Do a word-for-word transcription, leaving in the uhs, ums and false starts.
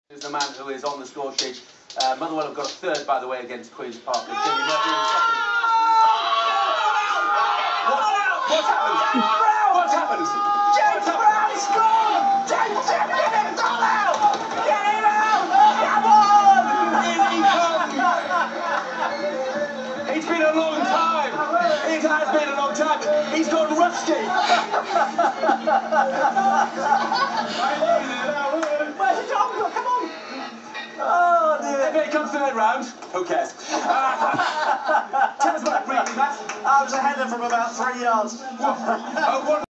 Is the man who is on the score sheet. Uh, Motherwell have got a third, by the way, against Queen's Park. Jimmy Murphy in second. What, what's happened? What's happened? James Brown scored! James, James, get him out! Get him out! Come on! In he comes! It's been a long time. It has been a long time. He's gone rusty. Where's the dog? Come on! Oh dear. If it comes to that round, who cares? Uh, tell us about it briefly, Matt. I was a header from about three yards. Uh, what